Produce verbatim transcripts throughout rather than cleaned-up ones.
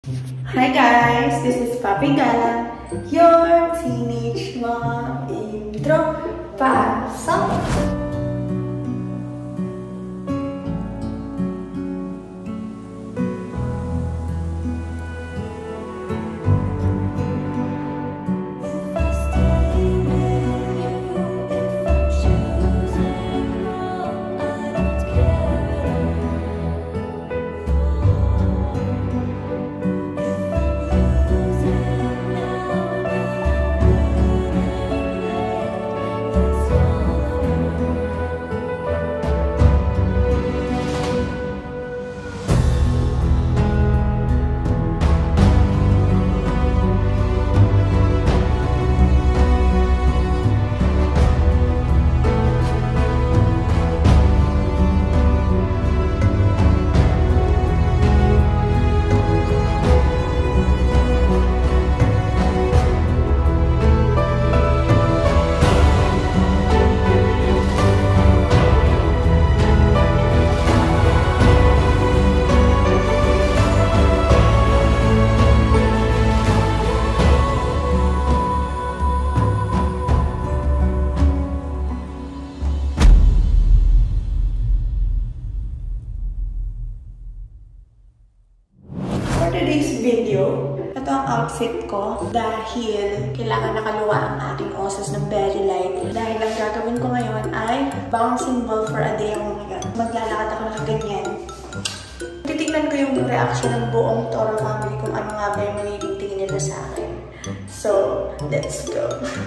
Hi guys, this is Papi Gala, your teenage mom intro pasok! For today's video, ito ang outfit ko dahil kailangan nakaluwa ang ating osos ng very light. Dahil ang gagawin ko ngayon ay bouncing ball for a day. Oh my God. Maglalakad ako na kaganyan. Titignan ko yung reaction ng buong Toro family kung ano nga ba yung magiging tingin nila sa akin. So, let's go!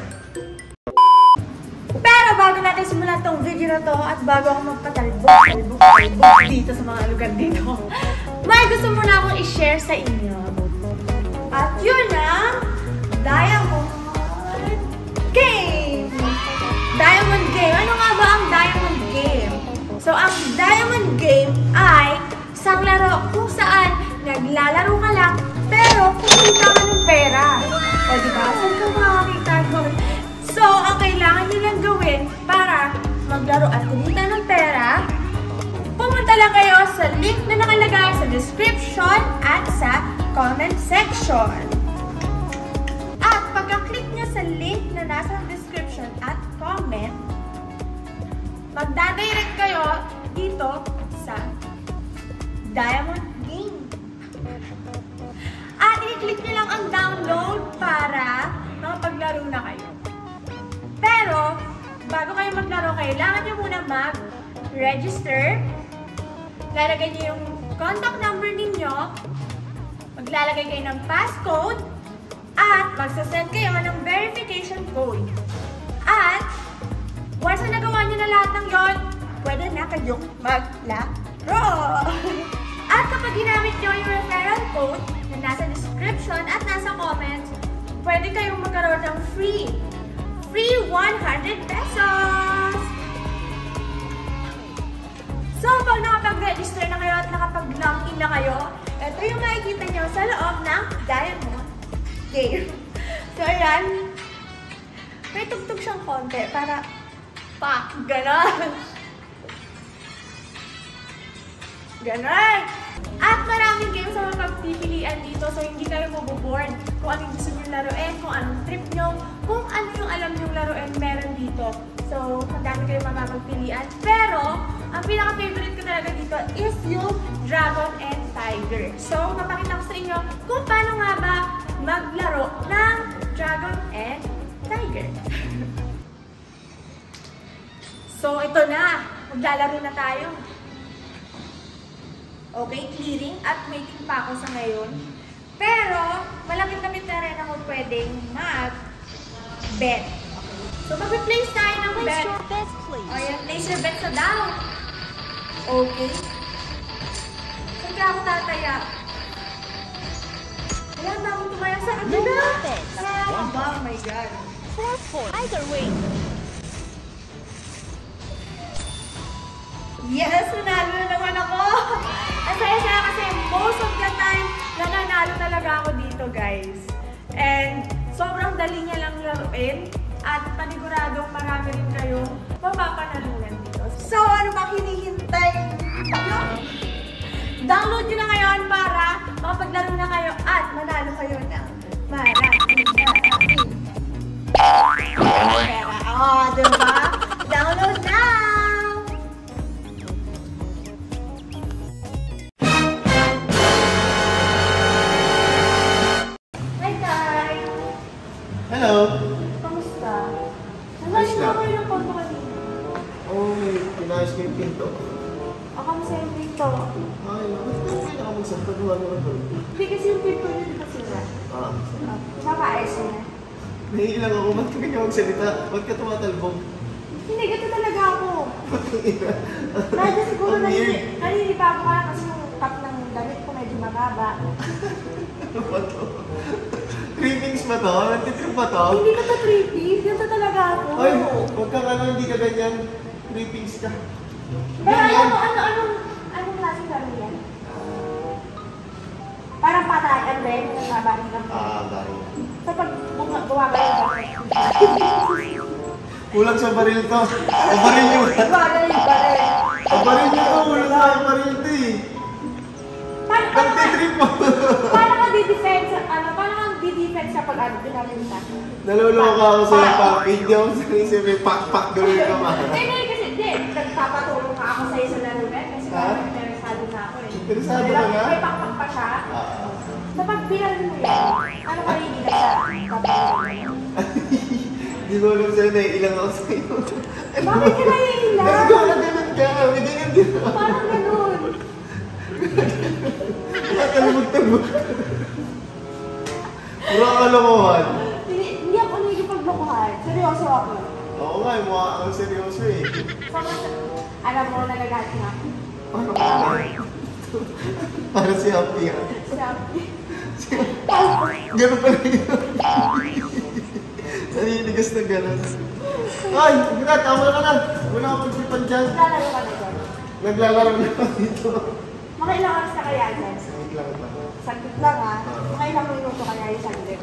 Pero bago natin simulan tong video na to at bago ako magpatalbok, talbok, talbok dito sa mga lugar dito, may gusto muna akong i-share sa inyo. At yun ang Diamond Game! Diamond Game. Ano nga ba ang Diamond Game? So, ang Diamond Game ay isang laro kung saan naglalaro ka lang pero kumita ka ng pera. O diba? Saan ka makakita doon? So, ang kailangan nyo lang gawin para maglaro at kumita ng pera, pumunta lang kayo sa link na nakalagay sa description at sa comment section. At pagka-click nyo sa link na nasa description at comment, magdadirect kayo dito sa Diamond Game. At i-click nyo lang ang download para makapaglaro na kayo. Pero, bago kayo maglaro, kailangan nyo muna mag-register. Lalagay nyo yung contact number ninyo, maglalagay kayo ng passcode, at magsasend kayo ng verification code. At, once na nagawa nyo na lahat ng yon, pwede na kayong maglaro. At kapag ginamit nyo yung referral code na nasa description at nasa comments, pwede kayong magkaroon ng free Free one hundred pesos! So, pag nakapag-register na kayo at nakapag-login na kayo, ito yung makikita nyo sa loob ng Diamond Game. So, ayan. May tugtog siyang konti para pa, ganon. Ganon. At maraming games ang mapagpipilian dito, so hindi kayo maboboard kung anong gusto nyo laruin, kung anong trip nyo, kung ano yung alam nyo laruin meron dito. So, madami kayo mapapagpilian. Pero, ang pinaka-favorite ko talaga dito is yung Dragon and Tiger. So, mapakita ko sa inyo kung paano nga ba maglaro ng Dragon and Tiger. So, ito na. Maglalaro na tayo. Okay, clearing at waiting pa ako sa ngayon. Pero, malapit-lapit na rin ako pwedeng mag-bet. So, mag-place tayo ng bet. Place your bet, please. O, yan. Place your bet sa down. Okay. Saan ka ako tataya? Ayan, dami tumaya sa akin na. Nakakaba, oh my God. Four points. Either way. Yes, nanalo na naman ako. Ang saya-saya kasi most of the time, nananalo talaga ako dito, guys. And sobrang dali niya lang laruin. At paniguradong marami rin kayong mapapanalunan dito. So, ano bang hinihintay nyo? Download nyo na ngayon para makapaglaro na kayo at manalo kayo ng maraming pera. Oh, diba? Download now! Hi, guys! Hello! Kamusta? Nagaling na kayo ng photo kanina. Oo, may pinayos ko yung pinto. Ako masaya yung pinto. Ay, bakit ako magsalita gawa naman doon? Hindi kasi yung pinto nyo di ba sila? Ah, Mapaayos na. nahihilang ako. Ba't ka ganyan magsalita? Ba't ka tumatalbog? Hindi, ganito talaga ako. Ba't ang ina? Dahil siguro Ang weird. naninibago ka kasi yung top ng damit ko medyo mababa. Ano ba to? Creepings ba to? Nagtitrip ba to? Hindi ko to creepy. Ganito talaga ako. Ay, huwag kang ano, hindi ka ganyan. Creepings ka. Pero alam Ganyan. mo, ano, anong, anong klaseng laro yan? Parang patayan din, yung nabahin lang. Ah, dahil. So pag bunga- gawa ka yung bakit? Kulang sa baril to. Sa baril yun. Bagay, bagay. Sa baril yun to. Kulang sa baril to eh. Paano paano ka, Nagtitrip mo. paano ka di-defense, ano, paano ka di-defense kapag ano, ginamit ka? Naloloka ako sa yung pack. Hindi ako sa may pak-pak gawin ka ma. Hindi, kasi hindi. Nagpapatulong ka ako sa'yo sa laro na. Kasi Ha? parang interesado na ako eh. Interesado Diba? ka na? May pakpak pa siya. Ah. So pag binalo mo yun, ano ka hihilag sa kapatid? Hindi ko alam sa'yo, naiilang ako sa'yo. Bakit ka nahihilag? Kasi kung naganan ka, may ganyan din ako. Parang ganun. Matalbog-talbog. Puro kalokohan. Hindi, hindi ako nagipaglokohan. Seryoso ako. Oo nga, yung mukha kang seryoso eh. Sobrang, alam mo, nagagalit na ako. Paano ka ba? Para si Happy ah. Sabi, Ganun pala yun. Naninigas na ganun. Ay, Grat, tama ka na. Wala ka pagsipan dyan. lalaro ka na dyan. Naglalaro na ako dito. Mga ilang oras na kaya dyan? Wait lang ba? Saglit lang ah. Mga ilang minuto kaya yung saglit?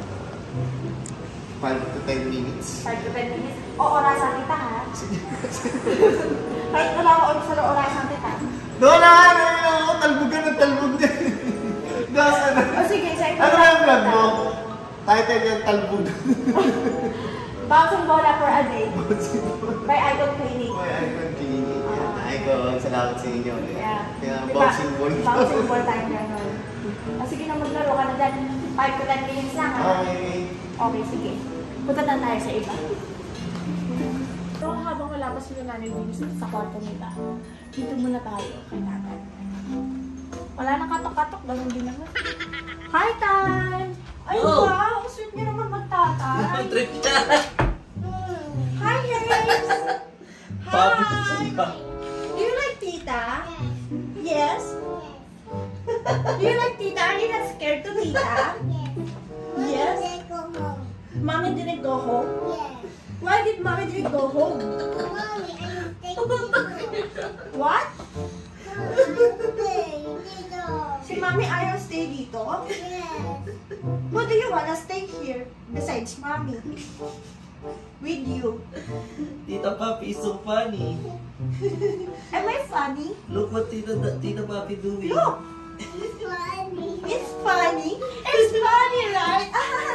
five to ten minutes. five to ten minutes. O orasan kita ha. Sige. Kahit wala ako oras sa orasan kita. Doon na! Ano yun ako? Talbogan ng talbog niya. Nasa na. O sige, sa ito. Ano ba yung vlog mo? Title yung talbog. Bouncing bola for a day. By Icon Clinic. May icon cleaning. Icon, salamat sa inyo. Yeah. Kaya Diba? bouncing ball. Bouncing ball tayo gano'n. O sige na maglaro ka na dyan. five to ten minutes lang ha. Okay. Okay, sige. Punta na tayo sa iba. So, habang wala pa sila nanay dito sa kwarto nila, dito muna tayo kay tatay. Wala nang katok-katok, ganun din naman. Hi, Tay! Ay, Oh. wow! Ang sweet niya naman magtatay. Trip ka! Hi, Hayes! Papi, Hi! pa. Do you like Tita? Yes? Do you like Tita? Are you not scared to Tita? Yes? Mommy didn't go home? Why did Mommy didn't go home? What? Si Mommy ayaw stay dito? Who do you wanna stay here besides Mommy? With you? Tita Papi is so funny. Am I funny? Look what Tita, Tita Papi doing. Look! It's funny. It's funny, right?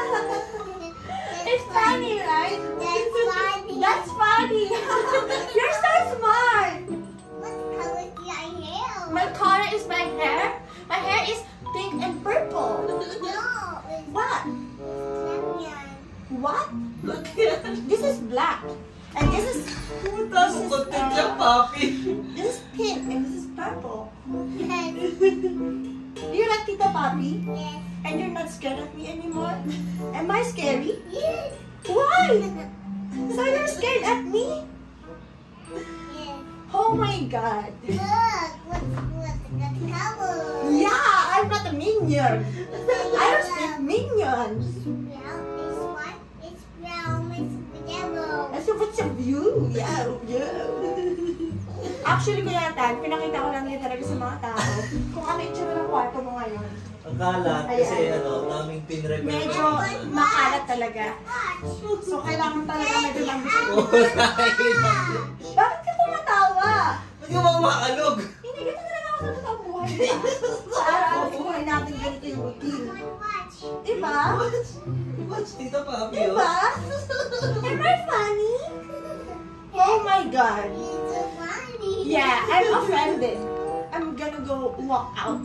It's funny, right? That's funny. That's funny. You're so smart. What color is your hair? My color is my hair. My hair is pink and purple. No, it's What? lemon. What? Look yan. This is black. And this is Pumunta mo konti ka, Papi. this is pink and this is purple. Yes. Do you like Tita Papi? Yes. And you're not scared of me anymore? Am I scary? Yes. Why? So you're scared at me? Yes. Oh my god. Look, what's what's the color? Yeah, I'm not a minion. I don't speak minions. Brown is white. It's brown. It's yellow. So what's your view? Yeah, yeah. Actually, Kuya Tan, pinakita ko lang yan talaga sa mga tao kung ano yung tsura ng kwarto mo ngayon. Akala kasi Ayan. ano, daming pin-repair. Medyo makalat talaga. So, kailangan talaga medyo lang. Oh, dahil. Bakit ka tumatawa? Huwag ka makalog. Hindi, ganito talaga ako sa totoong buhay. buhay, diba? Sa araw-araw buhay natin ganito yung routine. Watch. Diba? Watch, Tita Papi, oh. Diba? Am I funny? Oh my God. It's so funny. Yeah, I'm offended. I'm gonna go walk out.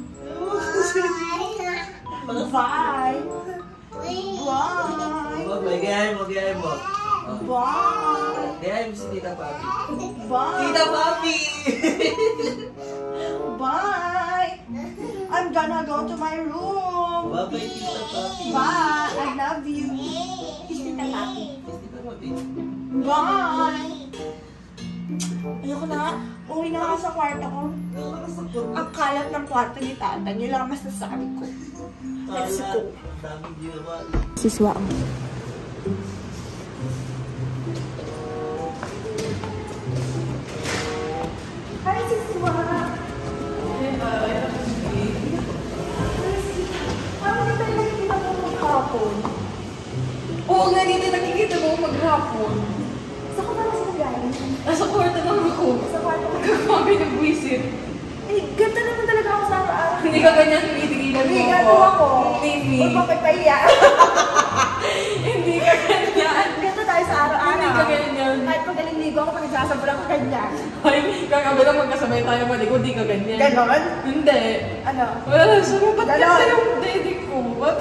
Bye. Bye. Wait. Bye. Wag, may gayahin mo, gayahin mo. Oh. Bye. Gayahin mo si Tita Papi. Bye. Tita Papi! Bye. I'm gonna go to my room. Bye-bye, Tita Papi. Bye. I love you. Kiss Tita Papi. Yes, Tita Papi. Bye. Ayoko na. Uwi na ako sa kwarto ko. Nakakasakot. Ang kalat ng kwarto ni Tata. Yun lang ang masasabi ko. Let's go. Ang daming ginawa. Siswa. Hi, Siswa. Parang hindi tayo nakikita mo maghapon. Oo nga, dito nakikita mo maghapon. Saan ka ba nasa galing? Nasa kwarto lang ako. Sa kwarto ko. Kami ng buwisit. Eh, ganda naman talaga ako sa araw-araw. Hindi ka ganyan, tinitigilan mo Hindi, ako. gano'n ako. Mimi. Magpapapahiya. Hindi ka ganyan. Ganda tayo sa araw-araw. Hindi ka ganyan. Kahit pag ligo ako, pag nagsasabol ako ganyan. Ay, kagabi lang magkasabay tayo maligo, di ka ganyan. Ganon? Hindi. Ano? Wala, sabi, ba't Ganon. kasi yung daddy ko? Ba't?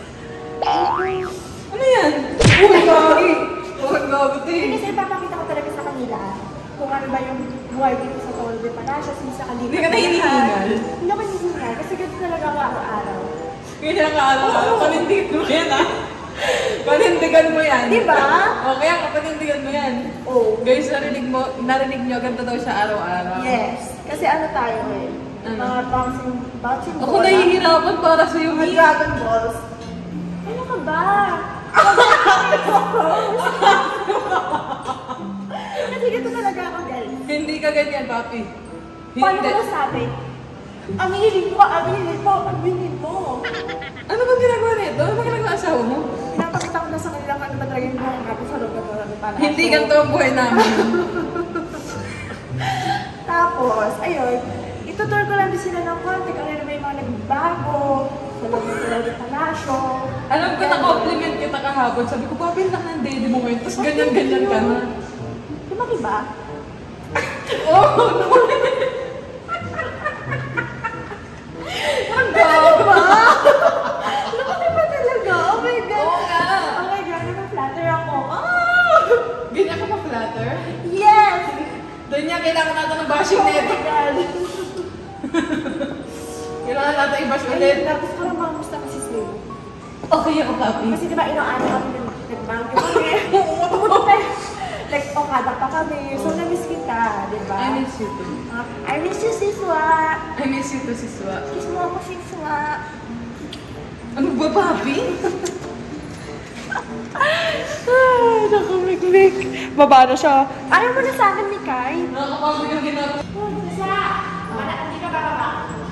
Ano yan? Uy, gagi. Uy, gagi. Hindi kasi papakita ko talaga sa kanila kung ano ba yung buhay dito sa Tol de Palacio, since sa kanila. Hindi ka nahihingal? Hindi ako nahihingal kasi ganito talaga ako araw-araw. Kaya ka araw-araw, panindigan mo yan ah. Panindigan mo yan. Diba? O, kaya ka panindigan mo yan. Oh. Guys, narinig mo, narinig nyo, ganito daw siya araw-araw. Yes. Kasi ano tayo eh. Ano? Mga bouncing, bouncing Ako bola. nahihirapan para sa iyo, Mga Mi. Dragon Balls. Ano ka ba? Kasi ganito talaga ako, guys. Hindi ka ganyan, papi. Paano Hindi. ko nasabi? Aminin mo, aminin mo, aminin mo. Ano ba ginagawa nito? Ano ba ginagawa asawa mo? Pinapakita ko na sa kanila kung ano ba talaga yung buhay natin sa loob ng Tol de Palacio. Hindi ganito ang buhay namin. Tapos, ayun, itutur ko lang din sila ng konti kung ano ba yung mga nagbago sa loob ng Tol de Palacio. Alam ko, na-compliment kita kahapon. Sabi ko, papi, ang laki ng daddy mo ngayon. Tapos ganyan-ganyan ka na. Lumaki ba? Oh, Ang gawa ba? Lumaki ba talaga? Oh my God. Oo nga. Oh my God, na-flatter ako. Oh! Ganyan ka pa-flatter? Yes! Doon niya, kailangan natin ng bashing Oh net. my God. Kailangan natin i-bash ulit. Ayun, tapos parang mamusta kasi sila. Okay ako, papi. Kasi diba, ino-ano kami, nag-bank kami. Oo, like, okada pa kami. So, na-miss kita, diba? I miss you too. Uh, I miss you, Siswa. I miss you too, Siswa. Kiss mo ako, Siswa. Ano ba, papi? Ay, nakamikmik. Baba na siya. Ayaw mo na sa akin, Mikay. Nakakapagod yung ginagawa. Siswa! Wala, hindi ka bababa.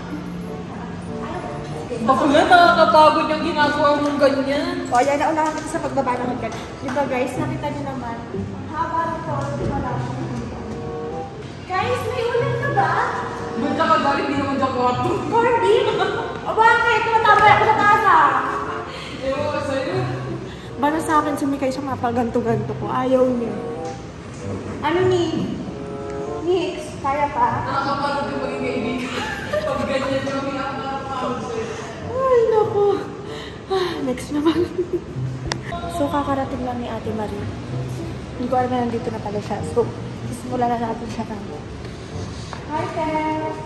Baka nga nakakapagod yung ginagawa mong ganyan. O, yan, naunahan kita sa pagbaba ng hagdan. Diba, guys, nakita niyo naman. Ang haba nito, wala siya. Guys, may ulan na ba? Ba't ka kagalit, hindi naman dyan kwarto? Corby? O bakit? Tumatambay ako sa taas ah. Ewan ko sa'yo. Bala sa akin, sumikay siya mapaganto-ganto ko. Ayaw niya. Ano ni? Nix, kaya pa? Nakakapagod yung maging kaibigan. Pag ganyan yung nakakapagod sa'yo. Ay, naku. Ah, next naman. So, kakarating lang ni Ate Marie. Hindi ko alam na nandito na pala siya. So, simulan na natin siya kami. Hi, Tess!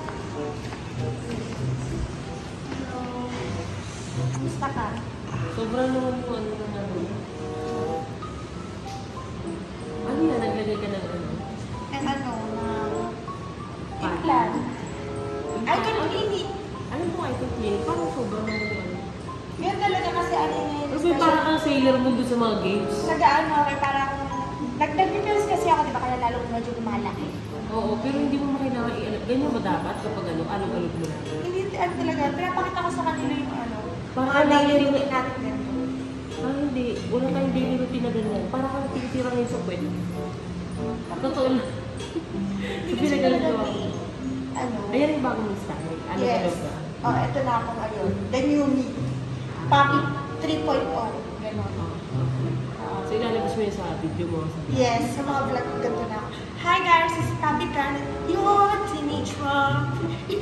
Hello. Kamusta ka? Sobrang naman po ano na ano. Ano yan? Naglagay ka ng ano? And ano, na... implant. Ay, ganun, hindi. Ano po ito, Clint? Parang sobrang naman ano. Yan talaga kasi ano yun. Kasi parang kang Sailor Moon doon sa mga games. Nag-ano, kaya parang... Nag-nag-reels kasi ako, di ba? Kaya lalo medyo lumalaki. Oo, pero hindi mo makailangan i-alap. Ganyan ba dapat kapag ano, alog-alog mo lang? Hindi, ano talaga, pinapakita ko sa kanila yung ano. Parang Mga ang daily daily routine natin ganito. Ah, hindi. Wala tayong daily routine na ganyan. Parang kang titira ngayon sa kwet. Totoo lang. Hindi kasi talaga may... ano. Ayan yung bagong style. Ano Yes. yes. ba? Oh, ito na ako ngayon. The new me. Papi three point oh. Ganon. Oh. So ilalabas mo yun sa video mo. Sa Yes, sa mga vlog ko ganito na. Hi guys, this is Papi Karen. Your teenage mom.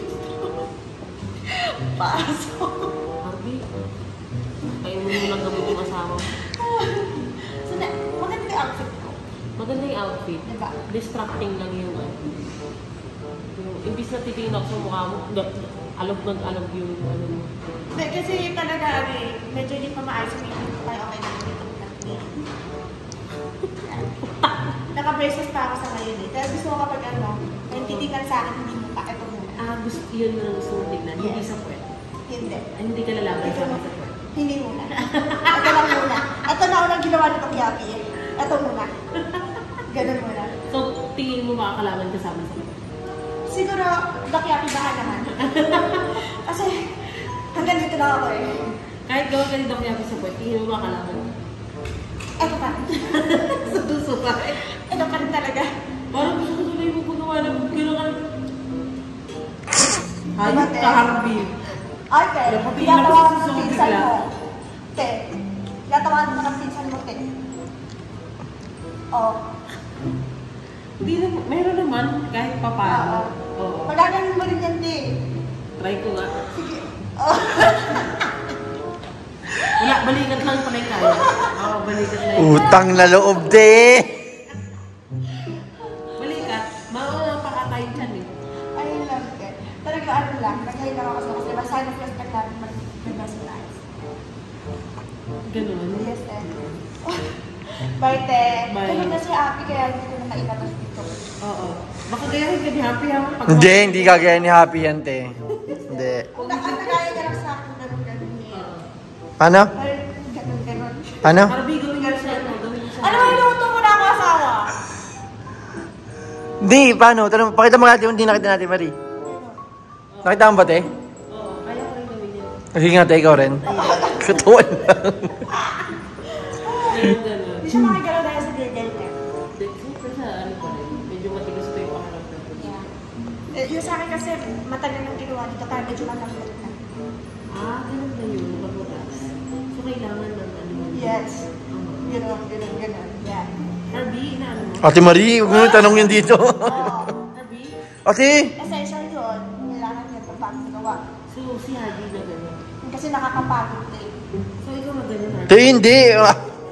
Pasok. Harvey, kayo mo lang gamit yung asawa mo. So, na, maganda yung outfit ko. Maganda yung outfit. Diba? Distracting lang yung ano. Yung, imbis na titingin ako sa mukha mo, da- alog ng alog yung ano mo. Hindi, kasi talaga, ano eh, medyo hindi pa maayos yung makeup ko, kaya okay na dito. Naka-braces pa ako sa ngayon eh. Pero gusto ko kapag ano, yung titingnan sa akin, hindi mukha, ito muna. Ah, gusto, yun na gusto mo tignan. Hindi Yes. sa puwet. Hindi. Ay, hindi ka lalaban sa sa puwet. Hindi muna. Ito lang muna. Ito na unang ginawa ni Pakiapi eh. Ito muna. Ganun muna. So, tingin mo makakalaban kasama sa puwet. Siguro, Pakiapi baka naman. Kasi, hanggang dito lang ako eh. Kahit gawin ka ni Doc Yapi sa puwet, tingin mo makakalaban. Ito pa. Suduso pa. Ito pa rin talaga. Parang gusto ko tuloy mo kunawa na gano'n ka. Diba, Hayop te? ka, Harvey. Okay. Napapili Tinatawagan ako mo sa ng susunod pinsan bigla. mo. Te. Tinatawagan mo ng pinsan mo, te. Oh. Hindi na, meron naman kahit pa paano. Oo. Oo. Magagaling mo rin yan, te. Try ko nga. Sige. Oh. Wala, balikat lang pala yung kaya. Oo, balikat lang. Utang na loob, de! Balikat, makakatayin siya eh. Ayun lang, te. Talaga ano lang, naghahin lang ako sa kasi basta na respect natin mag-best life. Ganun. Yes, te. Bye, te. Bye. Tulog na si Happy kaya hindi ko na nailabas dito. Oo. Baka gayahin ka ni Happy ha? Pag- Hindi, hindi kagaya ni Happy yan, te. Hindi. Kung nakakagaya ka lang sa akin, ganun, ganun. Oo. Ano? Ay, ganun, ganun. Ano? Harvey, gawin mo siya, ano, gawin mo siya. Ano ba inuto mo na ako asawa? Hindi, paano? Tanong, pakita mo natin kung hindi nakita natin, Marie. Nakita mo ba, te? Oo, kaya ko rin gawin yun. Sige nga, te, ikaw rin. Katuan lang. Ganun, ganun. Hindi siya makagalaw dahil sa gigil niya. Siyempre sa ano pa rin, medyo matigas pa yung paharap na po. Eh, yung sa akin kasi matagal nang ginawa dito kaya medyo malambot na. Ah, ganun na yun, mabutas. So, kailangan ng ano. Yes. Oo. Gano'n, gano'n, gano'n. Yeah. Harvey, inaano mo? Ate Marie, huwag mo yung tanong yun dito. Oo. Harvey? Ate! Essential yun. Kailangan niya ito pang gawa. So, si Harvey na gano'n. Kasi nakakapagod eh. So, ikaw na gano'n, Harvey? Te, hindi. Ah,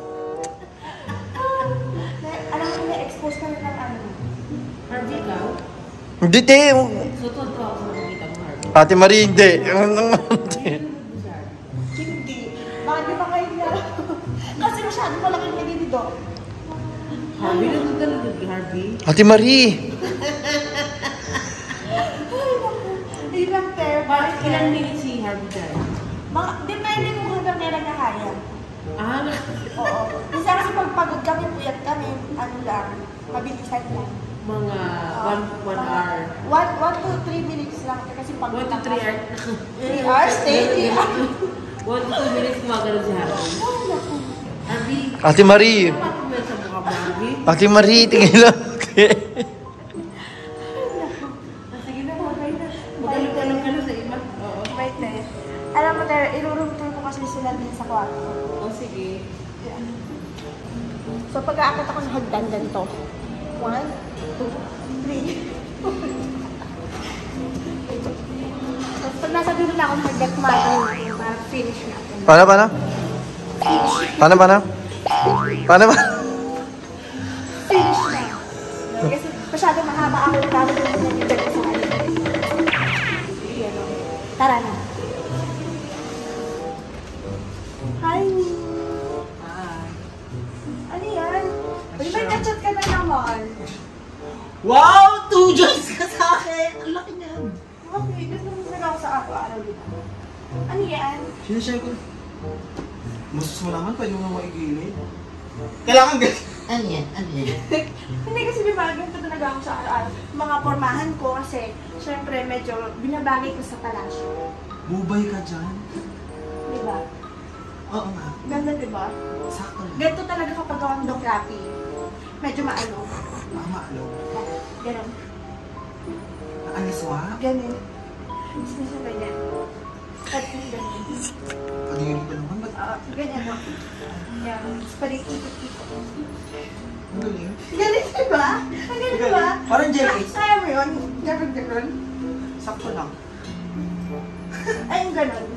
Na- Alam mo, na-expose ka na ng ano. Harvey, ikaw? Hindi, te. So, tuwa ako sa nakikita mo, Harvey. Ate Marie, hindi. Hindi. Bakit di ba kayo niya? Kasi masyado malaki na dito. Harvey, nandun ka na doon, Harvey. Ate Marie. Hindi lang, pero Bakit bakit ilang minutes si Harvey dyan? Mga, depende kung hanggang kailan niya kaya. Ah, na. Oo. Minsan kasi pag pagod kami, puyat kami, ano lang, mabilisan lang. Mga one, one hour. One, one to three minutes lang kasi pagod One to na three kami. hours. Three hours, stay, three hours. One to two minutes gumagano si Harvey. Harvey, Ate Marie. bakit mo sa mukha mo, Harvey? Ate Marie, tingin lang. Ah, sige na, okay na. Magaling-galing ka na sa iba. Oo. Wait na eh. Alam mo tayo, iruroom tour ko kasi sila din sa kwarto. Oh, sige. Yeah. So pag-aakit ako sa hagdan ganito. One, two, three. So pag nasa dulo na ako ng hagdan, kumain para finish na. Paano, paano? Paano, paano? Paano ba? Finish na. Kasi masyado mahaba ako yung tawag yung nangyayari ko sa kanya. Yan o. Tara na. Hi! Ah. Ano yan? Uy, may kachat ka na naman. Wow! Two joints ka sa akin! Ang laki niyan! Okay, gusto mo na ako sa araw-araw dito. Ano yan? Sinashare ko. Masus mo naman, pwede mo na maigilid. Kailangan ganyan. Ano yan? Ano yan? Hindi kasi di ba, ganito talaga ako sa araw-araw. Mga pormahan ko kasi, syempre, medyo binabagay ko sa palasyo. Bubay ka dyan. Di ba? Oo nga. Ganda, di ba? Sakto lang. Ganito talaga kapag gawang dog rapi. Medyo maano. Mama, alo. Ganon. Aliswa? Ganun. Tapos minsan ganyan. At ganyan. Pagiging ka naman, ba't Ah, ganyan mo. Yan. Tapos palikikot-ikot. ang galing? Galing diba? Ang galing diba? Parang jelly. Kaya mo yun? Ganun ganun. Sakto lang. Ay, yung ganun.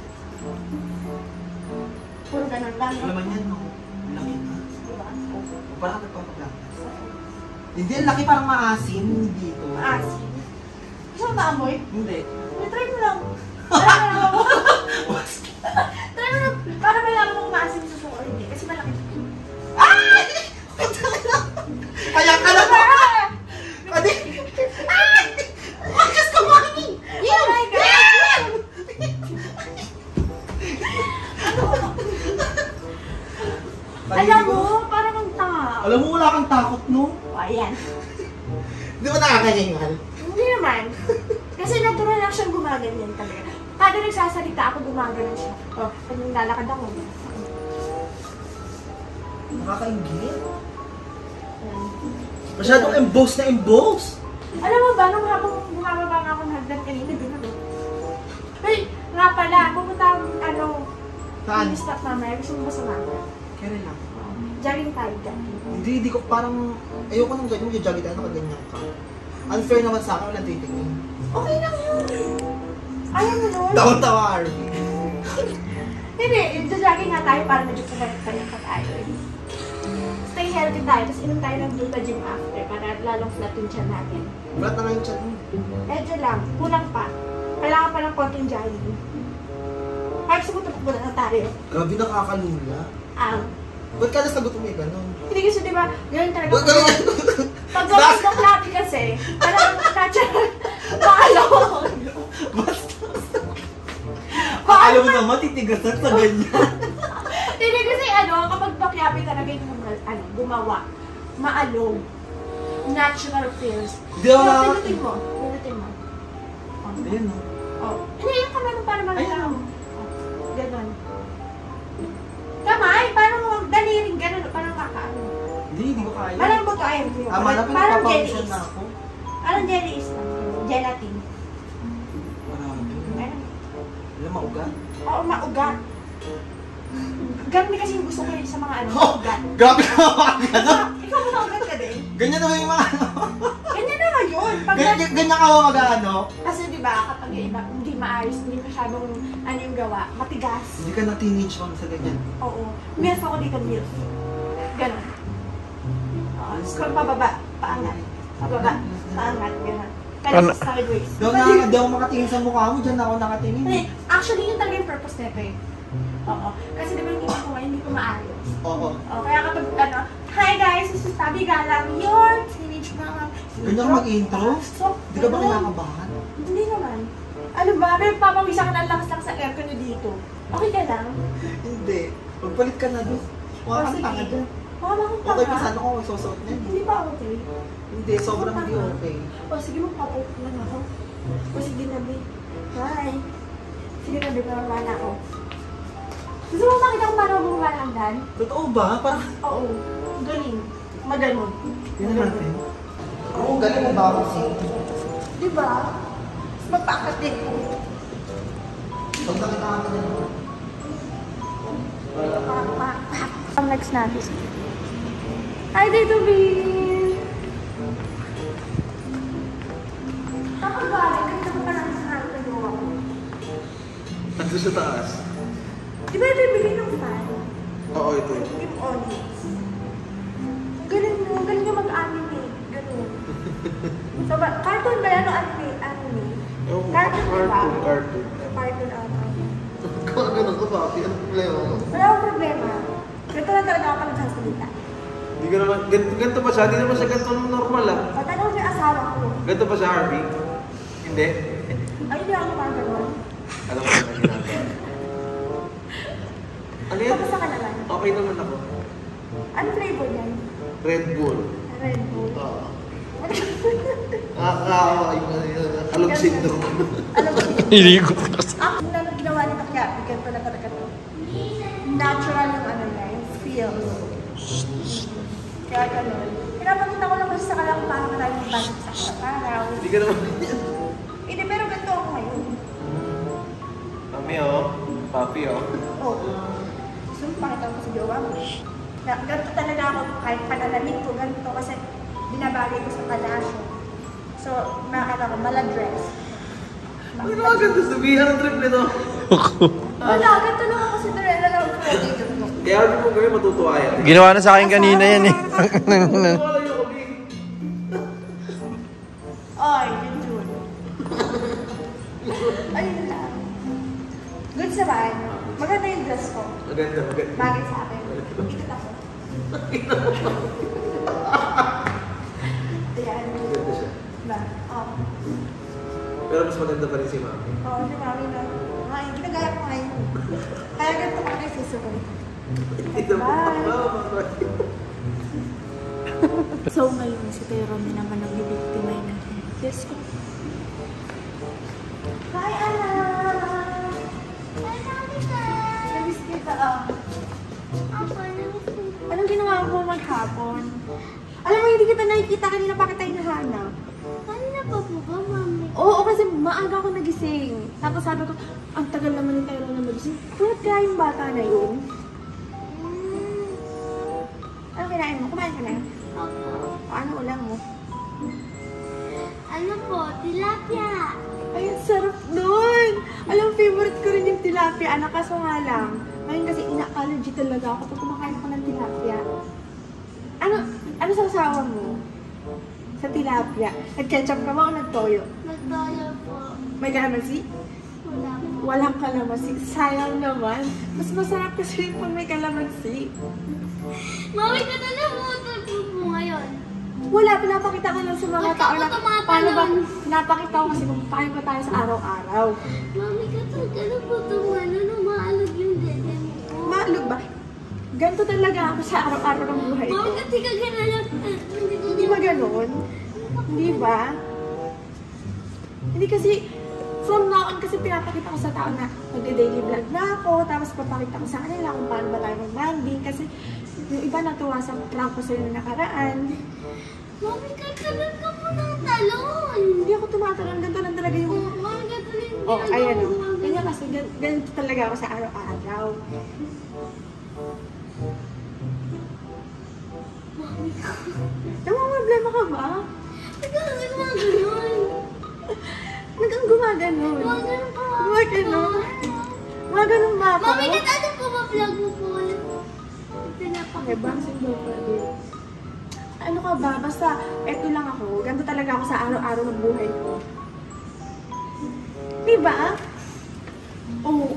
Puro ganun lang. Ang laman yan, no? Ang laki na. Diba? Parang nagpapaglakas. Hindi, ang laki parang maasim dito. Maasim. Gusto mo maamoy? Hindi. Try mo lang. Try mo lang. Try mo lang. Para malaman mong maasim sa suko. Hindi. Kasi malaki. Ay! Kaya ka na ba? Adi! Ay! Wakas ka, Mami! Oh my God! Alam mo, parang ang tanga. Alam mo, wala kang takot, no? O, ayan. Di ba nakakahingal? Hindi naman. Kasi natural lang siyang gumaganyan talaga. Kada nagsasalita ako, gumagano'n siya. O, pag naglalakad ako. Nakakaingit. Masyadong emboss na emboss. Alam mo ba, nung habang bumababa nga ako ng hagdan kanina, gano'n. Hey, nga pala, pupunta akong, ano, Saan? stop mamaya. Gusto mo ba sumama? Kaya lang. Jogging tayo dyan. Hindi, hindi ko parang... Ayoko nang ganyan, mag-jogging tayo, nakaganyan ka. Unfair naman sa akin, walang titingin. Okay lang yun. Ayaw mo nun. Tawa-tawa, Arby. Hindi, jogging nga tayo para medyo pumayat-payat pa tayo. Stay healthy tayo, tapos inom tayo ng Gluta Gym after para lalong flat yung chan natin. Wala na nga yung chat mo. Medyo lang, kulang pa. Kailangan pa ng konting jogging. Kahit sa kuto pupunta na tayo. Grabe, nakakalula. Ang. Ba't ka nasagot mo may ganon? Hindi kasi diba, yun talaga. Ba't ganon? Pag gawin ng natin kasi, parang natural. Pakalong. Alam mo naman, titigasan sa ganyan. Hindi kasi ano, kapag bakyapi talaga yung mga- ano, gumawa, maalog. Natural feels. Hindi ako So, nakaka- pinutin mo. Pinutin mo. Oh. Ayun, no? Oh. Hindi, yung kamay mo para magalaw. Ayun. Oh. Ganon. Kamay, parang daliring ganon, parang kakaano. Hindi, hindi ko kaya. Parang buto ayaw mo yun. Ah, malapit Parang nagpapawisyon jelly na is. ako. Parang jelly is lang. Gelatin. Marami. Ayun. Alam, maugat. Oo, maugat. Ganun kasi yung gusto ko yun sa mga ano, Oh, maugat. grabe ka makagat. Ikaw ba maugat ka din? Ganyan naman yung mga ano. Ganyan na ngayon. Pag Ganyan, ganyan ka ba mag-ano? Kasi di ba kapag yung iba, hindi maayos, hindi masyadong ano yung gawa, matigas. Hindi ka na teenage mom sa ganyan. Oo. Milf ako dito, milf. Ganon. Oo. Kung pababa, paangat. Pababa, paangat, ganon. Kaya sideways. Daw na, daw makatingin sa mukha mo, dyan na ako nakatingin. Hindi, actually yun talaga yung purpose nito eh. Oo. Kasi di ba yung iba ko ngayon, hindi ko maayos. Oo. Oo, kaya kapag ano, hi guys, this is Tabi Galang, your teenage mom. Ganyan ka mag-intro? So, Hindi ka ba ganon. kinakabahan? Hindi naman. Ano ba? Pero papawisan ka na lang lang sa aircon nyo dito. Okay ka lang? Hindi. Magpalit ka na doon. Mukha O, kang sige. tanga dyan. Mukha ba akong Okay, tanga? pa sana ko magsusuot niyan. Hindi ba okay? Hindi, sobrang hindi okay. O sige, magpapalit lang ako. O sige na, babe. Hi. Sige na, babe. Mamala ako. Gusto mo makita kung paano ako bumala ang dan? Totoo ba? Parang... Oo. Galing. Maganon. Yun natin. Oo, galing mo ba kasi? Di ba? Magpakat din ko. Pag nakita ka na yan. Ang next natin. Hi, Tito B! Ako ba? Ganito ko pa lang sa harap na gawa ko. Ando sa taas. Di ba ito yung bigay ng fan? Oo, ito yun. Yung audience. Galing mo, galing mo mag-anime. Ganun. So, ba, cartoon ba yan o anime? Anime? Cartoon, di ba? cartoon. Cartoon ata. Kung ganun ko ba? Ano problema mo? Wala akong problema. Ganito lang talaga ako pa nagsasalita. Hindi ka naman, gan- ganito ba siya? Hindi naman siya ganito normal ah. O, tanong ko yung asawa ko. Ganito ba siya, Harvey? Hindi. Ay, hindi ako parang ganun. Alam mo naman ginagawa. Ano yan? Kamusta ka naman? Okay naman ako. Ano flavor yan? Red Bull. Red Bull. Oo. Nakakaawa yung ano yun. Alog syndrome. Alam mo, Iligot ka sa... ang na ginawa ni Pacquiao, ganito na talaga to. Natural yung ano niya, yung feel. Kaya ganun. Pinapakita ko lang kasi sa kalang paano tayo ng budget sa araw. Hindi ka naman. Mami, oh. Oo. Gusto mo pakita ko sa jowa mo. Na, ganito talaga ako kahit pananamit ko, ganito kasi binabagay ko sa palasyo. So, makakala ko, maladress. Ano naman ganda sabihan ng trip nito? Wala, ganito lang ako si Dorella lang ko dito. Kaya ano mo gawin, matutuwa yan. Ginawa na sa akin kanina yan eh. Wala yung kami. Oy, yun yun. Ayun lang. Good sa bahay niyo. Maganda yung dress ko. Maganda, maganda. Bagay sa akin. Ikot ako. Ayan. Maganda siya. Ba? Oo. Pero mas maganda pa rin si Mami. Oo, si Mami na. Ay, ginagaya ko ngayon. Kaya ganito ko kay Siso ko. Ito mo. So ngayon, si Teo Romy naman ang bibiktimay natin. Yes ko. Hi, Anna! Hi, Monica! Namiss kita ah. Ako, namiss kita. Anong ginawa mo maghapon? Alam mo, hindi kita nakikita kanina pa kita hinahanap. Kanina pa po ba, Mami? Oo, kasi maaga ako nagising. Tapos sabi ko, ang tagal naman ni Teo na magising. Tulad kaya yung bata na yun. Mm. Ano kinain mo? Kumain ka na? Opo. Ano ulam mo? Ano po? Tilapia. Ay, ang sarap nun! Alam, favorite ko rin yung tilapia. Anak, kaso nga lang. Ngayon kasi ina-allergy talaga ako pag kumakain ako ng tilapia. Ano, ano sa asawa mo? Sa tilapia. Nag-ketchup ka ba o nag-toyo? Nagdaya po. May kalamansi? Wala po. Walang kalamansi. Sayang naman. Mas masarap kasi pag may kalamansi. Mami, katalamutan po po ngayon. Wala, pinapakita ko lang sa mga Ba't tao ako na tumatalon? paano ba, pinapakita ko kasi kung paano ba tayo sa araw-araw. Mami, katalamutan po tumano nung maalog yung dede mo po. Maalog ba? Ganito talaga ako sa araw-araw ng buhay ko. Mami, kasi kaganala. Hindi ko Hindi ba ganun? Hindi ba? Hindi kasi, from now on kasi pinapakita ko sa tao na magde-daily vlog na ako, tapos papakita ko sa kanila kung paano ba tayo mag-banding. Kasi yung iba natuwa sa prank ko sa yung nakaraan. Mami, katalan ka po ng talon. Hindi ako tumatalon, ganito lang talaga yung... Oh, Mami, katalan yung Oh, ayan o. ginagawa mo. Ganyan kasi, gan- ganito talaga ako sa araw-araw. Mami, Namang problema ka ba? nagkakasin mga ganun. Nagang gumaganon. Mga ganun ka. Gumaganon? Gumaganon ba ako? Mami, kat ano po ba vlog mo po ulit? Pinapakita. Okay, boxing daw pwede. Ano ka ba? Basta, eto lang ako. Ganito talaga ako sa araw-araw ng buhay ko. Diba? Oo.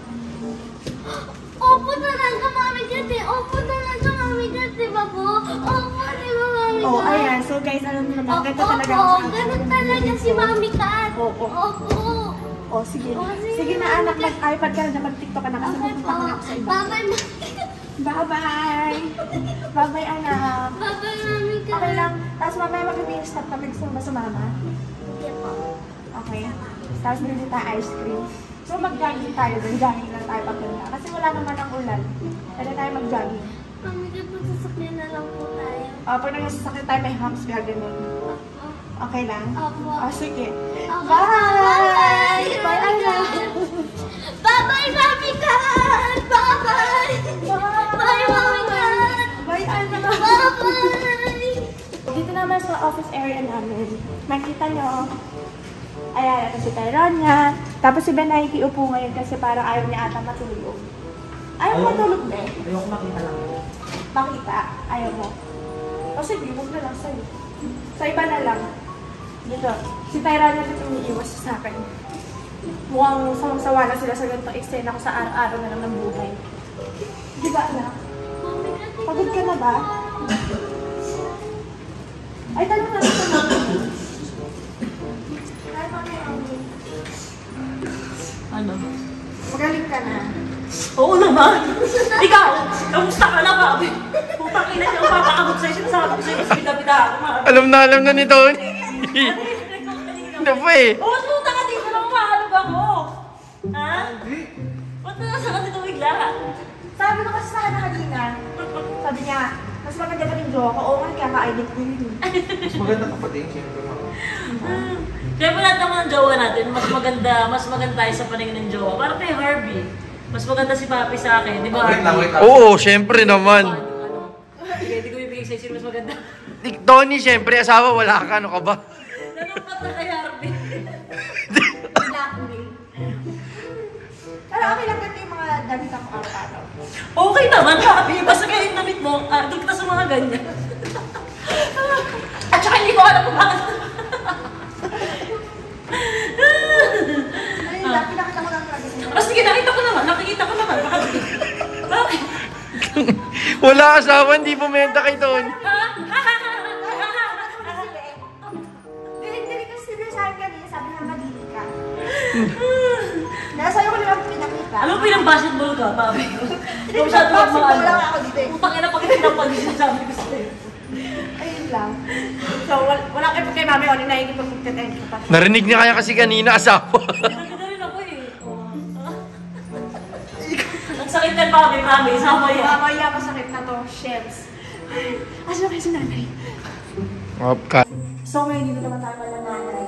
Opo talaga, Mami, dati. Opo talaga, Mami, dati ba po? Opo, di ba, Mami? Oh, Kat? ayan. So guys, alam niyo naman, ganito Opo, talaga ako sa ganun talaga si Mami Kat. Opo. Opo. Oh, sige. Oh, sige. Sige na anak, mag-iPad ka na, mag-TikTok ka na kasi Okay pupunta po. ka na ako sa iba. Bye-bye, Mami. Bye-bye! Bye-bye, anak. Bye-bye, Mami Kat. Okay lang. Tapos mamaya mag-finish stop kami. Gusto mo ba sumama? Hindi po. Okay. Tapos bili tayo ice cream. So mag-jogging tayo dun. Jogging lang tayo papunta. Kasi wala naman ang ulan. Pwede tayo mag-jogging. Mami Kat, magsasakyan na lang po tayo. Uh, pag nagsasakit tayo, may humps garden nun. Opo. Okay lang? Opo. Oh, sige. Opo. Bye! Bye, Mami anak! Kat. Bye-bye, Mami Kat! Bye-bye! Bye, Mami Kat! Bye, anak! Bye-bye! Dito naman sa office area namin. Makita nyo. Ayan, ito si Tyronia. Tapos si Ben ay kiupo ngayon kasi parang ayaw niya ata matulog. Ayaw mo matulog, Ben? Ayoko makita lang. Makita? Ayaw mo? O sige, huwag na lang sa'yo. Sa iba na lang. Dito. Si Tyronia dito umiiwas sa akin. Mukhang sawang-sawa na sila sa ganitong eksena ko sa araw-araw na lang ng buhay. Di ba, anak? Mami Kat, Pagod ka na ba? Ay, tanong natin sa mami mo. Hi, mami, mami. Ano? Magaling ka na. Oo naman! Ikaw! Kamusta ka na, Bobby? Putang ina niyo, papakabot sa'yo. Sinasabi ko sa'yo, mas bida-bida ako, ma. Alam na alam na ni Tony. Ano pa eh? Oo, puta ka dito lang mahalog ako! Ha? Ba't na nasa ka dito bigla? Sabi ko kasi sa kanya kanina, sabi niya, mas maganda ka rin jowa ko. Oo, nga, kaya ka-idit ko yun. Mas maganda ka pa din, siyempre. Siyempre lahat naman ng jowa natin, mas maganda, mas maganda tayo sa paningin ng jowa. Para kay Harvey. Mas maganda si Papi sa akin, di ba? Wait lang, wait lang. Oo, syempre naman. Ano? Sige, hindi ko ibigay sa'yo sino mas maganda. Tony, syempre, asawa, wala ka. Ano ka ba? Nalungkot na kay Harvey. Blackmail. Pero okay lang ganito yung mga damit ako araw-araw. Okay naman, Papi. Basta kayo yung namit mo, adult na sa mga ganyan. At saka hindi ko alam kung bakit. Ayun lang, pinakita ko lang talaga sa'yo. O sige, nakita ko naman. Nakikita ko naman. Bakit? Bakit? Wala asawa, hindi bumenta kay Tony. Dili-dili kasi sinasabi kanina, sabi na madili ka. Nasa ko naman pinakita. Alam mo, pinang-basketball ka, Papi. Ikaw masyado Pinang-basketball mag-maano. lang ako dito eh. Putang ina, pag pinang-pag-isip sabi ko sa'yo. Ayun lang. So, wala, wala kayo kay mami, wala nakikipag-content ka pa. Narinig niya kaya kasi kanina, asawa. Nagkita rin ako eh. Ang sakit yan, Papi, Mami. Sama yan. Mamaya masakit na to, chefs. Asa kayo si nanay? Okay. So, ngayon dito naman tayo pala nanay.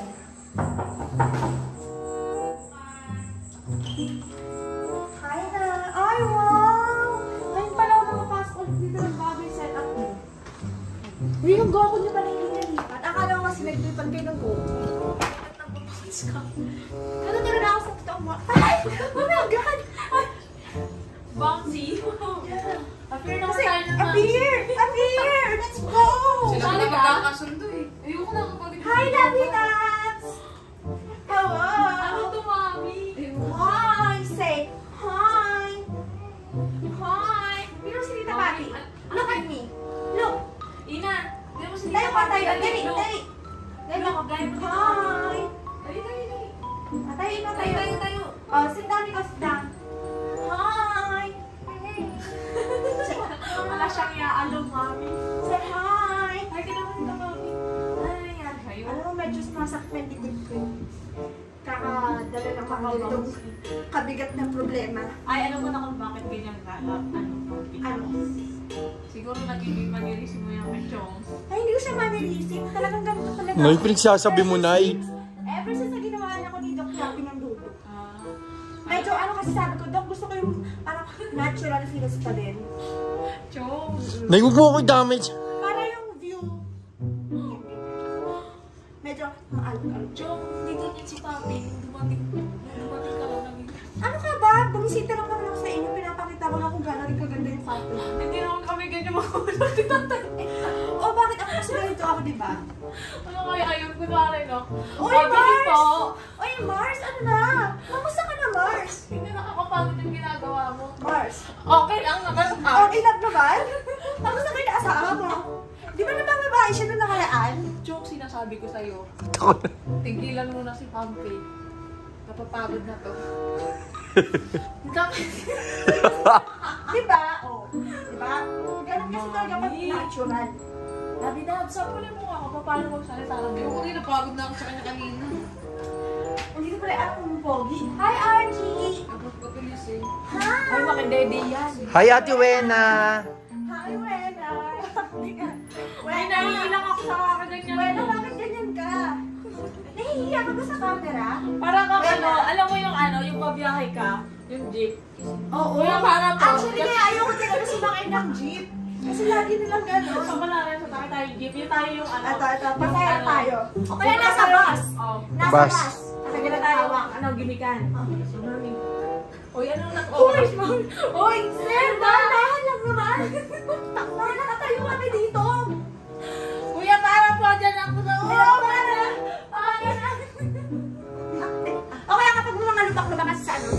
Hi na! Ay, wow! Ngayon pala ako nakapasok ulit dito ng bagay setup mo. Uy, yung go ako niyo pala yung nilipat. Akala ko kasi naglipat kayo ng go. At nagpapakas ka. Ano tira na ako sa totoong mo? Ay! Oh my God! Ay! Bouncy. Yeah. Appear naman Kasi, tayo naman. appear! Appear! Let's go! Sila Saan na ka? magkakasundo eh. Ayoko na kapag... Hi, Lavitas! Hello! Ano to, Mami? Hi! Say hi! Hi! Pero si Tita Pati. Look at me. Look! Ina, hindi mo si Tayo pa tayo. Dali, Look. dali. Dali. Look, gaya mo dito. Hi! Dali, dali, dali. Ah, Tayo na Tayo, tayo. tayo, tayo. Oh, sit down, ikaw sit down. Hi! Wala siyang iaalong, Mami. Say hi! Ay, kailangan nito, Mami. Ay, yan. Alam mo, medyo sumasakit yung likod ko. Kakadala ng mga ganitong kabigat na problema. Ay, alam mo na kung bakit ganyan ka. Ano, Ano? siguro nagiging manirisip mo yung kay Chong. Ay, hindi ko siya manilisip. Talagang ganito talaga. Nay, pinagsasabi mo, Nay. Ever since na ginawa niya ko ni Doc Yapi ng dulo. Ah, Medyo ano kasi sabi ko, Doc, gusto ko yung parang natural feels pa din. Chong. Nay, huwag mo ako damage. Para yung view. Medyo maalog-alog. Chong, hindi ganyan si Papi. Dumating, dumating ka lang namin. Ano ka ba? Bumisita lang naman ako sa inyo. Pinapakita ko lang kung gano'n rin kaganda yung kwarto. Hindi naman kami ganyan makulat ni tatay. O bakit ako kasi ganito ako, di ba? Ano kaya ayun ko na rin ako? Uy, Pabili Mars! po. Uy, Mars! Ano na? Kamusta ka na, Mars? Hindi nakakapagod yung ginagawa mo. Mars? Okay lang naman. Okay lang naman? Kamusta kayo na asawa mo? Di ba nabababae siya nung nakaraan? Joke sinasabi ko sa'yo. Tigilan mo na si Pampi. Napapagod na to. Di ba? O. Di ba? Ganun kasi talaga pag natural. Labi na, sampulin mo ako. Paano magsalita lang? Ayoko rin, napagod na ako sa kanya kanina. Hindi ko pala alam kung pogi. Hi, R G! Napagpabilis eh. Hi! Ay, makindede yan. Hi, Ate Wena. Hi, Wena! Ay, nahihilang ako sa kakaganyan. Wena, bakit ganyan ka? Nahihiya ka ba sa camera? Parang kang Wena. ano, alam mo yung ano, yung pabiyahe ka, yung jeep. Oo. Kuya, para to. Actually, kaya ayoko talaga sumakay ng jeep. Kasi lagi nilang gano'n. Sama na rin sa tayo tayo jeep. Yung tayo yung ano. Ito, ito. Pasaya ano, tayo. O kaya nasa bus. Oh. Nasa Bus. bus. Sige na tayo, wak. Ano, gimikan. So, mami. Uy, ano nag Uy! Uy! Sir, dahan lang naman! Takma, nakatayo kami dito! Kuya, para po dyan ako sa Oo, para! Para na! Okay, kapag mo mga lubak-lubak kasi sa ano.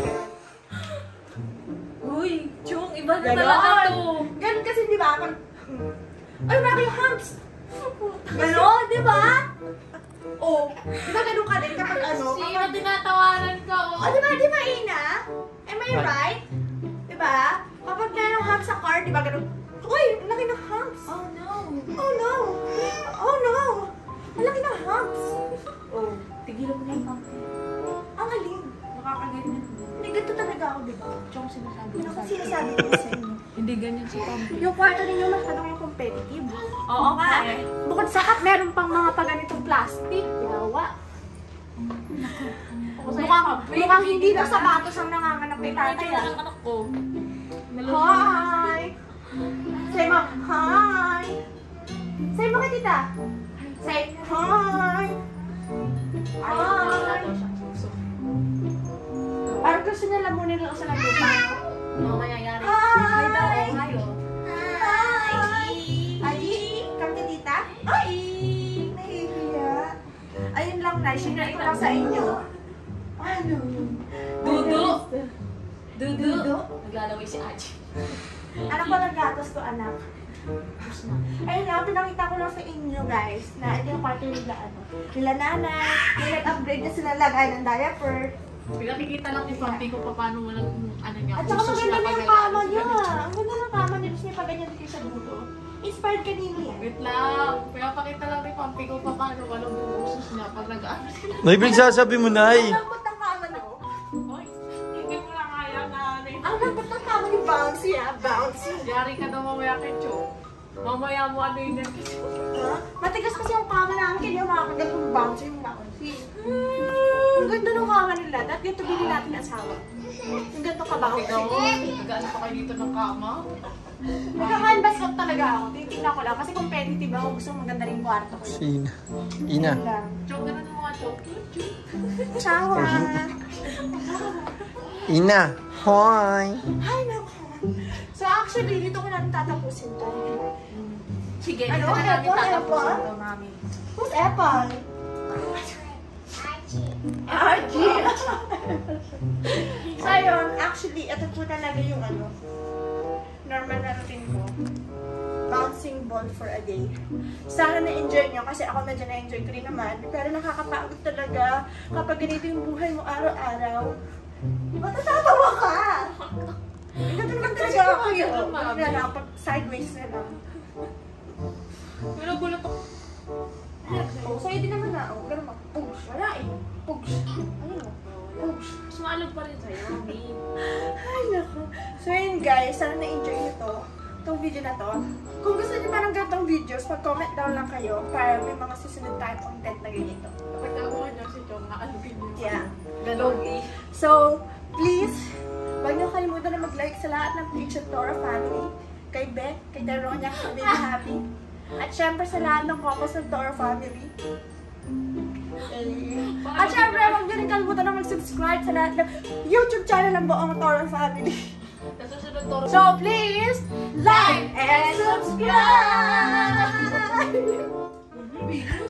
Uy, Chong, iba na Ganon. talaga to. Ganon kasi, di ba? Pag... Ay, bakit yung humps? Ganon, di ba? Oo. Di ba ganon ka din kapag ano? Sino tinatawanan ka? O, di ba, di ba, Ina? Am I right? Di ba? Kapag merong humps sa car, di ba, ganon? Uy, ang laki ng humps! Oh no. Oh no! Oh no! Ang laki ng humps! Oh, tigilan mo na yung pampi. Ang alin! Nakakaganyan. May ganito talaga ako, di ba? Chong, sinasabi Ano ko kung sa'yo. sinasabi ko sa inyo? Hindi ganyan si pampi. Yung kwarto ninyo masyadong yung competitive. Oo nga eh. Bukod sa kat, meron pang mga paganitong plastic. Yawa. Mukhang, mukhang hindi na sapatos ang nanganganak kay tatay. Kaya ang anak ko. Hi! Say mo, hi! Say mo kay tita. Say, hi! Hi! Parang gusto niya lamunin lang sa lupa. Ano mangyayari? Hi! Hi! Hi! Hi! Ay, kami ni tita? Ay! Nahihiya. Ayun lang na, sinare ko lang sa inyo. Ano? Dudu! Dudu! Dudu? Naglalaway si Aji. Anak ko ng gatos to, anak. Ayun lang, pinakita ko lang sa inyo guys, na ito yung party nila, ano, nila nanay, yung nag-upgrade na sila lagay ng diaper. Pinakikita lang ni Papi ko pa paano walang ano niya. At saka usos maganda na na yung pag- kama niya. Ang ganda ng kama niya, tapos niya pa ganyan dito sa dulo. Inspired kanino yan? Wait lang. Pinapakita lang ni Papi ko pa paano walang usos niya pag nag-ano sila. May pinagsasabi mo, Nay. Ang lambot ng kama niyo. Hoy, hindi mo lang kaya na ano eh. Ang lambot ng kama niyo, bouncy ah, bouncy. Yari ka daw mamaya kay Cho. Mamaya mo ano yun yan. Ha? Matigas kasi yung kama namin, kaya yung makakagat yung bouncy yung bouncy. Ang ganda ng kama nila, dahil ganito bilhin natin asawa. Yung ganito ka bouncy. Ikaw, nag-ano pa kayo dito ng kama? Nagka-canvas out talaga ako. Titignan ko lang. Kasi competitive ako. Gusto maganda rin kwarto ko. Sina. Ina. Yun lang. Cho, ganun mo nga, Cho. Ciao! Ina. Hoy. Hi, nako. So actually, dito ko natin tatapusin to. Sige, Ano? dito na namin Apple? tatapusin Apple? ito, Mami. Who's Apple? Archie! So ayun, actually, ito po talaga yung ano, normal na routine ko. Bouncing ball for a day. Sana na-enjoy nyo kasi ako medyo na-enjoy ko rin naman. Pero nakakapagod talaga kapag ganito yung buhay mo araw-araw. Matatawa ka! Ganito naman talaga ako yun. Ano na lang, pag sideways na lang. Pero gulat ako. Oh, sa'yo din naman na. Oh, ganun mo. Push. Wala eh. Push. Ayun mo. Push. Mas maalog pa rin sa'yo, Mami. Ay, naku. So yun guys, sana na-enjoy nyo to. Itong video na to. Kung gusto nyo pa ng gantong videos, mag-comment down lang kayo para may mga susunod tayong content na ganito. Kapag nakuha niya si Cho, naalugin niyo. Yeah. Ganon. So, please, huwag nyo kalimutan na mag-like sa lahat ng page ng Tora Family. Kay Beth, kay Daronia, kay Baby Happy. At syempre sa lahat ng couples ng Tora Family. Eh. At syempre, huwag nyo rin kalimutan na mag-subscribe sa lahat ng YouTube channel ng buong Tora Family. Nasusunod to. So please, like and subscribe!